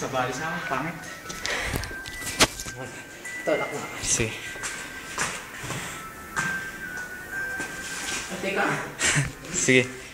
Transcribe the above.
Sa bali sa akin, pangit. Tolak na. Sige. Teka. Sige.